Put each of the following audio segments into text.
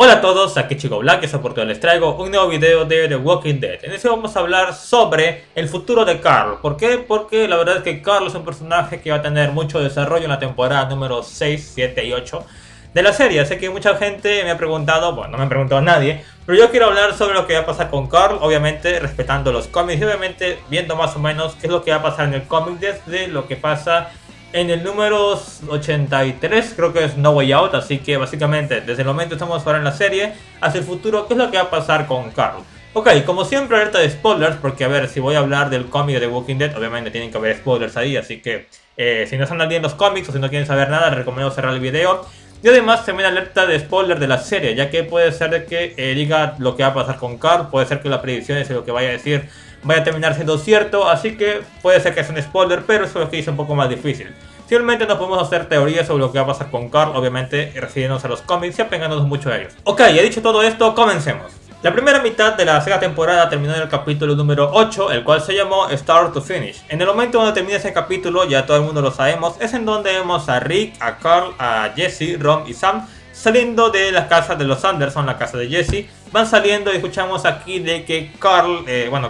Hola a todos, aquí Chico Black, esta oportunidad les traigo un nuevo video de The Walking Dead. En este vamos a hablar sobre el futuro de Carl. ¿Por qué? Porque la verdad es que Carl es un personaje que va a tener mucho desarrollo en la temporada número 6, 7 y 8 de la serie. Sé que mucha gente me ha preguntado, bueno, no me ha preguntado nadie, pero yo quiero hablar sobre lo que va a pasar con Carl, obviamente respetando los cómics y obviamente viendo más o menos qué es lo que va a pasar en el cómic desde lo que pasa en el número 83, creo que es No Way Out, así que básicamente desde el momento que estamos ahora en la serie hacia el futuro, ¿qué es lo que va a pasar con Carl? Ok, como siempre alerta de spoilers, porque a ver, si voy a hablar del cómic de The Walking Dead, obviamente tienen que haber spoilers ahí, así que si no están al día en los cómics o si no quieren saber nada, les recomiendo cerrar el video. Y además también alerta de spoiler de la serie, ya que puede ser de que diga lo que va a pasar con Carl, puede ser que la predicción es lo que vaya a decir vaya a terminar siendo cierto, así que puede ser que sea un spoiler, pero eso es lo que hizo un poco más difícil. Simplemente no podemos hacer teorías sobre lo que va a pasar con Carl, obviamente refiriéndonos a los cómics y apegándonos mucho a ellos. Ok, ya dicho todo esto, comencemos. La primera mitad de la segunda temporada terminó en el capítulo número 8, el cual se llamó Start to Finish. En el momento donde termina ese capítulo, ya todo el mundo lo sabemos, es en donde vemos a Rick, a Carl, a Jesse, Ron y Sam saliendo de la casa de los Anderson, la casa de Jesse. Van saliendo y escuchamos aquí de que Carl,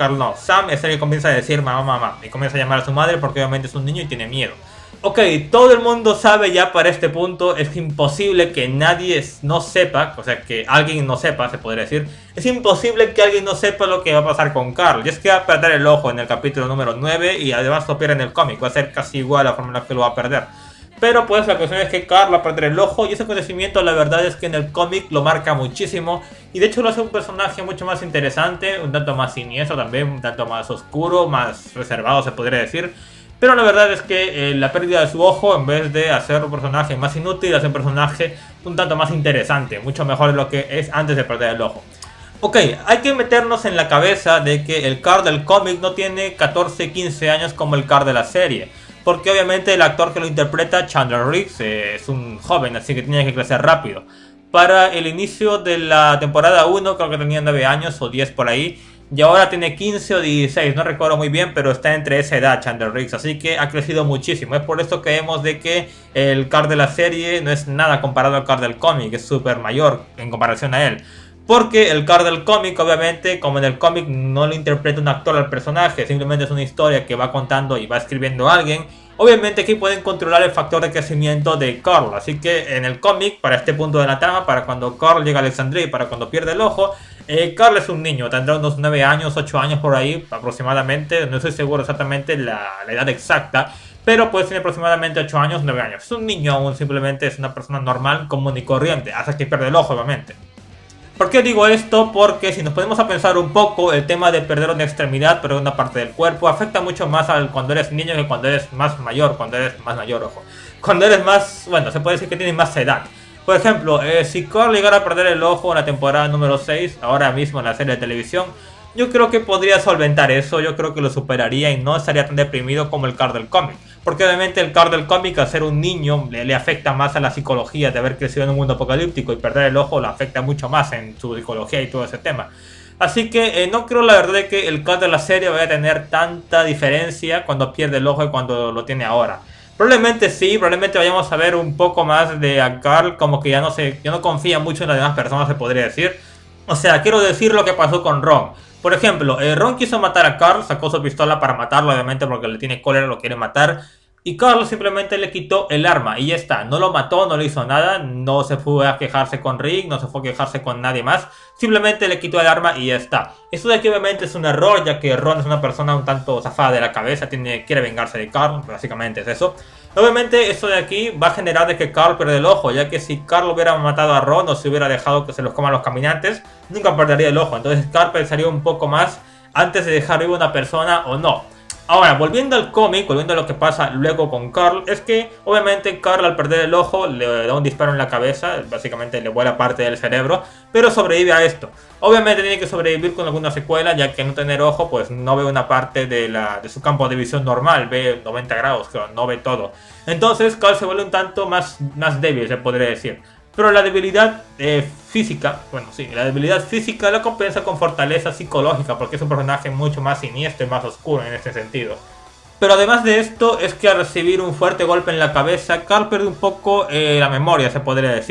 Sam es el que comienza a decir mamá, mamá, y comienza a llamar a su madre porque obviamente es un niño y tiene miedo. Ok, todo el mundo sabe ya para este punto, es imposible que nadie no sepa, o sea que alguien no sepa, se podría decir. Es imposible que alguien no sepa lo que va a pasar con Carl. Y es que va a perder el ojo en el capítulo número 9 y además lo pierde en el cómic, va a ser casi igual a la forma en la que lo va a perder. Pero pues la cuestión es que Carl va a perder el ojo y ese acontecimiento la verdad es que en el cómic lo marca muchísimo. Y de hecho lo hace un personaje mucho más interesante, un tanto más siniestro también, un tanto más oscuro, más reservado se podría decir. Pero la verdad es que la pérdida de su ojo, en vez de hacer un personaje más inútil, hace un personaje un tanto más interesante, mucho mejor de lo que es antes de perder el ojo. Ok, hay que meternos en la cabeza de que el Carl del cómic no tiene 14, 15 años como el Carl de la serie. Porque obviamente el actor que lo interpreta, Chandler Riggs, es un joven, así que tiene que crecer rápido. Para el inicio de la temporada 1 creo que tenía 9 años o 10 por ahí. Y ahora tiene 15 o 16, no recuerdo muy bien, pero está entre esa edad Chandler Riggs. Así que ha crecido muchísimo. Es por esto que vemos de que el Carl de la serie no es nada comparado al Carl del cómic. Es súper mayor en comparación a él. Porque el Carl del cómic, obviamente, como en el cómic no lo interpreta un actor al personaje, simplemente es una historia que va contando y va escribiendo a alguien. Obviamente aquí pueden controlar el factor de crecimiento de Carl. Así que en el cómic, para este punto de la trama, para cuando Carl llega a Alexandria y para cuando pierde el ojo, Carl es un niño, tendrá unos 9 años, 8 años por ahí aproximadamente. No estoy seguro exactamente la edad exacta, pero pues tiene aproximadamente 8 años, 9 años. Es un niño aún, simplemente es una persona normal, común y corriente, hasta que pierde el ojo obviamente. ¿Por qué digo esto? Porque si nos ponemos a pensar un poco, el tema de perder una extremidad, perder una parte del cuerpo, afecta mucho más al cuando eres niño que cuando eres más mayor, ojo. Cuando eres más, bueno, se puede decir que tienes más edad. Por ejemplo, si Carl llegara a perder el ojo en la temporada número 6, ahora mismo en la serie de televisión, yo creo que podría solventar eso, yo creo que lo superaría y no estaría tan deprimido como el Carl del cómic. Porque obviamente el Carl del cómic, al ser un niño, le afecta más a la psicología de haber crecido en un mundo apocalíptico y perder el ojo le afecta mucho más en su psicología y todo ese tema. Así que no creo la verdad de que el Carl de la serie vaya a tener tanta diferencia cuando pierde el ojo y cuando lo tiene ahora. Probablemente sí, probablemente vayamos a ver un poco más de a Carl, como que ya no confía mucho en las demás personas, se podría decir. O sea, quiero decir lo que pasó con Ron. Por ejemplo, Ron quiso matar a Carl, sacó su pistola para matarlo, obviamente porque le tiene cólera, lo quiere matar. Y Carl simplemente le quitó el arma y ya está. No lo mató, no le hizo nada, no se fue a quejarse con Rick, no se fue a quejarse con nadie más. Simplemente le quitó el arma y ya está. Eso de aquí obviamente es un error, ya que Ron es una persona un tanto zafada de la cabeza, quiere vengarse de Carl, básicamente es eso. Obviamente esto de aquí va a generar de que Carl pierda el ojo, ya que si Carl hubiera matado a Ron o si hubiera dejado que se los coman los caminantes, nunca perdería el ojo. Entonces Carl pensaría un poco más antes de dejar viva una persona o no. Ahora, volviendo al cómic, volviendo a lo que pasa luego con Carl, es que obviamente Carl al perder el ojo le da un disparo en la cabeza, básicamente le vuela parte del cerebro, pero sobrevive a esto. Obviamente tiene que sobrevivir con alguna secuela, ya que no tener ojo pues no ve una parte de su campo de visión normal, ve 90 grados, claro, no ve todo. Entonces Carl se vuelve un tanto más débil, se podría decir. Pero la debilidad física, la debilidad física la compensa con fortaleza psicológica, porque es un personaje mucho más siniestro y más oscuro en este sentido. Pero además de esto, es que al recibir un fuerte golpe en la cabeza, Carl pierde un poco la memoria, se podría decir.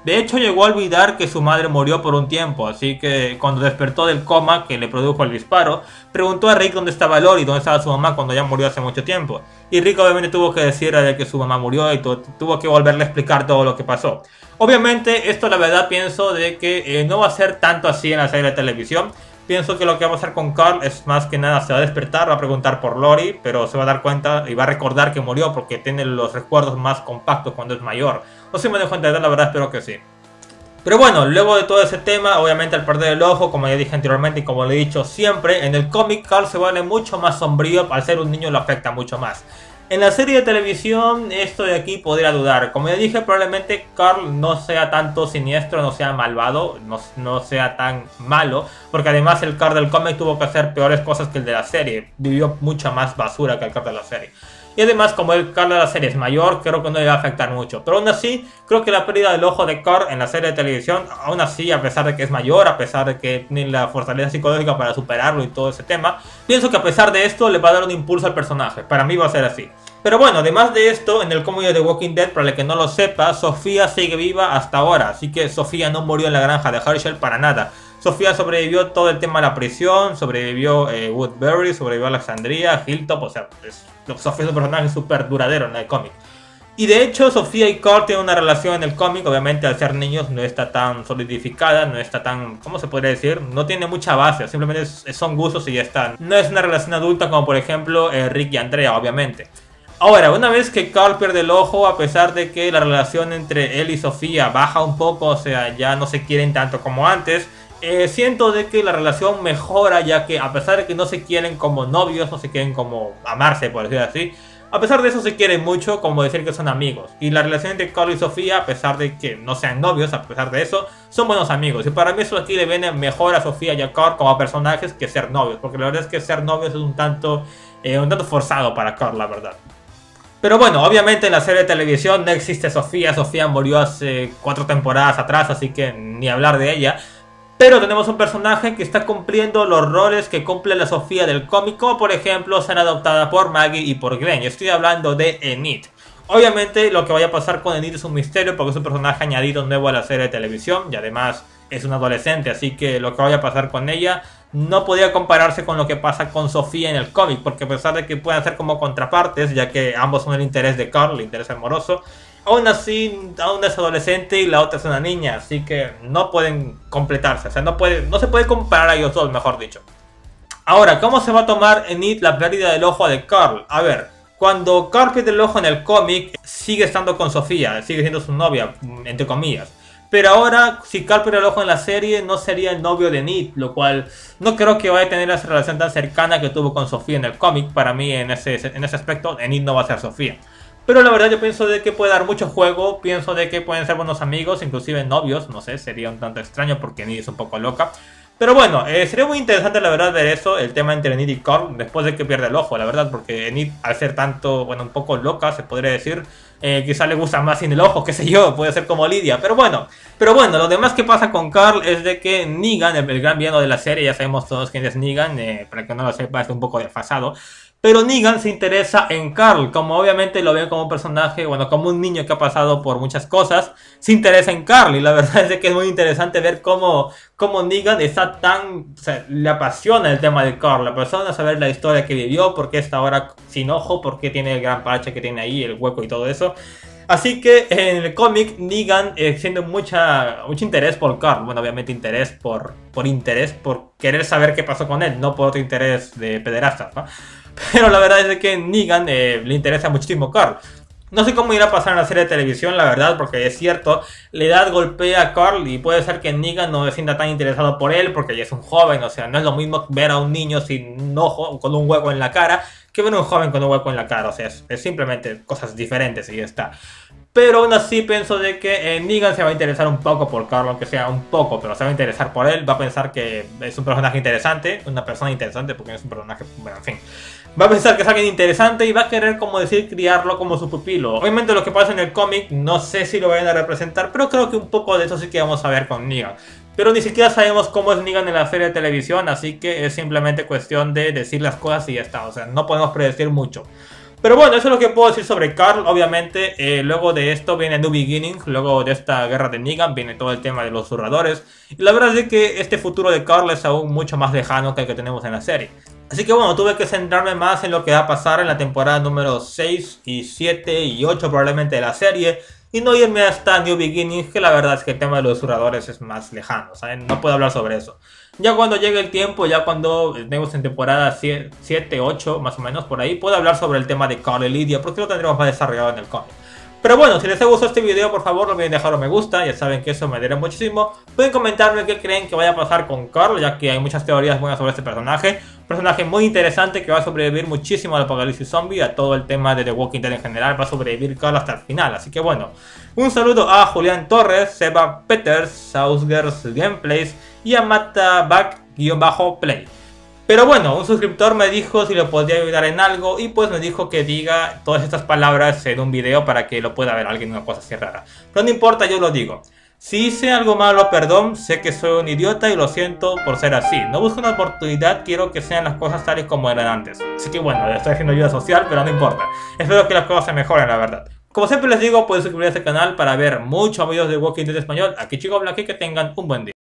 De hecho, llegó a olvidar que su madre murió por un tiempo, así que cuando despertó del coma que le produjo el disparo, preguntó a Rick dónde estaba Lori, dónde estaba su mamá cuando ya murió hace mucho tiempo. Y Rick obviamente tuvo que decirle que su mamá murió y tuvo que volverle a explicar todo lo que pasó. Obviamente, esto la verdad pienso de que no va a ser tanto así en la serie de televisión. Pienso que lo que va a pasar con Carl es más que nada se va a despertar, va a preguntar por Lori, pero se va a dar cuenta y va a recordar que murió porque tiene los recuerdos más compactos cuando es mayor. O si me dejo entender, la verdad espero que sí. Pero bueno, luego de todo ese tema, obviamente al perder el ojo, como ya dije anteriormente y como lo he dicho siempre, en el cómic Carl se vuelve mucho más sombrío, al ser un niño lo afecta mucho más. En la serie de televisión, esto de aquí podría dudar. Como ya dije, probablemente Carl no sea tanto siniestro, no sea malvado, no sea tan malo. Porque además el Carl del cómic tuvo que hacer peores cosas que el de la serie. Vivió mucha más basura que el Carl de la serie. Y además, como el Carl de la serie es mayor, creo que no le va a afectar mucho. Pero aún así, creo que la pérdida del ojo de Carl en la serie de televisión, aún así, a pesar de que es mayor, a pesar de que tiene la fortaleza psicológica para superarlo y todo ese tema, pienso que a pesar de esto le va a dar un impulso al personaje. Para mí va a ser así. Pero bueno, además de esto, en el cómic de The Walking Dead, para el que no lo sepa, Sofía sigue viva hasta ahora. Así que Sofía no murió en la granja de Hershel para nada. Sofía sobrevivió todo el tema de la prisión, sobrevivió Woodbury, sobrevivió Alexandria, Hilltop, o sea, Sofía es un personaje súper duradero en el cómic. Y de hecho, Sofía y Carl tienen una relación en el cómic, obviamente al ser niños no está tan solidificada, no está tan, ¿cómo se podría decir? No tiene mucha base, simplemente son gustos y ya está. No es una relación adulta como por ejemplo Rick y Andrea, obviamente. Ahora, una vez que Carl pierde el ojo, a pesar de que la relación entre él y Sofía baja un poco, o sea, ya no se quieren tanto como antes, siento de que la relación mejora, ya que a pesar de que no se quieren como novios, no se quieren como amarse, por decirlo así, a pesar de eso se quieren mucho, como decir que son amigos. Y la relación entre Carl y Sofía, a pesar de que no sean novios, a pesar de eso, son buenos amigos. Y para mí eso aquí le viene mejor a Sofía y a Carl como personajes que ser novios, porque la verdad es que ser novios es un tanto forzado para Carl, la verdad. Pero bueno, obviamente en la serie de televisión no existe Sofía. Sofía murió hace 4 temporadas atrás, así que ni hablar de ella. Pero tenemos un personaje que está cumpliendo los roles que cumple la Sofía del cómic, como por ejemplo ser adoptada por Maggie y por Glenn. Yo estoy hablando de Enid. Obviamente lo que vaya a pasar con Enid es un misterio porque es un personaje añadido nuevo a la serie de televisión y además es una adolescente, así que lo que vaya a pasar con ella no podría compararse con lo que pasa con Sofía en el cómic, porque a pesar de que puedan ser como contrapartes, ya que ambos son el interés de Carl, el interés amoroso, aún así, una es adolescente y la otra es una niña, así que no pueden completarse, o sea, no se puede comparar a ellos dos, mejor dicho. Ahora, ¿cómo se va a tomar Enid la pérdida del ojo de Carl? A ver, cuando Carl pierde el ojo en el cómic, sigue estando con Sofía, sigue siendo su novia, entre comillas. Pero ahora, si Carl pierde el ojo en la serie, no sería el novio de Enid, lo cual no creo que vaya a tener esa relación tan cercana que tuvo con Sofía en el cómic. Para mí, en ese aspecto, Enid no va a ser Sofía. Pero la verdad yo pienso de que puede dar mucho juego, pienso de que pueden ser buenos amigos, inclusive novios, no sé, sería un tanto extraño porque Enid es un poco loca. Pero bueno, sería muy interesante la verdad ver eso, el tema entre Enid y Carl, después de que pierde el ojo, la verdad, porque Enid al ser tanto, bueno, un poco loca, se podría decir, quizá le gusta más sin el ojo, qué sé yo, puede ser como Lydia, pero bueno, lo demás que pasa con Carl es de que Negan, el gran villano de la serie, ya sabemos todos quién es Negan, para que no lo sepa, está un poco desfasado. Pero Negan se interesa en Carl, como obviamente lo ven como un personaje, bueno, como un niño que ha pasado por muchas cosas, se interesa en Carl. Y la verdad es que es muy interesante ver cómo Negan está tan, o sea, le apasiona el tema de Carl, le apasiona saber la historia que vivió, por qué está ahora sin ojo, por qué tiene el gran parche que tiene ahí, el hueco y todo eso. Así que en el cómic Negan siente mucho interés por Carl, bueno, obviamente interés por querer saber qué pasó con él, no por otro interés de pederastas, ¿no? Pero la verdad es que Negan le interesa muchísimo Carl. No sé cómo irá a pasar en la serie de televisión, la verdad, porque es cierto, la edad golpea a Carl y puede ser que Negan no se sienta tan interesado por él porque ya es un joven, o sea, no es lo mismo ver a un niño sin un ojo, con un hueco en la cara, que ver a un joven con un hueco en la cara, o sea, es simplemente cosas diferentes y ya está. Pero aún así pienso de que Negan se va a interesar un poco por Carl, aunque sea un poco, pero se va a interesar por él, va a pensar que es un personaje interesante, una persona interesante, porque es un personaje, bueno, en fin. Va a pensar que es alguien interesante y va a querer, como decir, criarlo como su pupilo. Obviamente lo que pasa en el cómic, no sé si lo vayan a representar, pero creo que un poco de eso sí que vamos a ver con Negan. Pero ni siquiera sabemos cómo es Negan en la serie de televisión, así que es simplemente cuestión de decir las cosas y ya está. O sea, no podemos predecir mucho. Pero bueno, eso es lo que puedo decir sobre Carl. Obviamente, luego de esto viene New Beginning. Luego de esta guerra de Negan viene todo el tema de los susurradores. Y la verdad es que este futuro de Carl es aún mucho más lejano que el que tenemos en la serie. Así que bueno, tuve que centrarme más en lo que va a pasar en la temporada número 6 y 7 y 8 probablemente de la serie. Y no irme hasta New Beginning, que la verdad es que el tema de los susurradores es más lejano, ¿saben? No puedo hablar sobre eso. Ya cuando llegue el tiempo, ya cuando estemos en temporada 7, 8 más o menos por ahí, puedo hablar sobre el tema de Carl y Lydia, porque lo tendremos más desarrollado en el cómic. Pero bueno, si les ha gustado este video, por favor no olviden dejar un me gusta, ya saben que eso me ayudará muchísimo. Pueden comentarme qué creen que vaya a pasar con Carl, ya que hay muchas teorías buenas sobre este personaje. Un personaje muy interesante que va a sobrevivir muchísimo al apocalipsis zombie, a todo el tema de The Walking Dead en general, va a sobrevivir Carl hasta el final. Así que bueno, un saludo a Julián Torres, Seba Peters, Sausgers Gameplays y a Mataback-Play. Pero bueno, un suscriptor me dijo si le podía ayudar en algo y pues me dijo que diga todas estas palabras en un video para que lo pueda ver alguien, una cosa así rara. Pero no importa, yo lo digo. Si hice algo malo, perdón, sé que soy un idiota y lo siento por ser así. No busco una oportunidad, quiero que sean las cosas tales como eran antes. Así que bueno, estoy haciendo ayuda social, pero no importa. Espero que las cosas se mejoren, la verdad. Como siempre les digo, pueden suscribirse al canal para ver muchos videos de Walking Dead español. Aquí Chico Black y que tengan un buen día.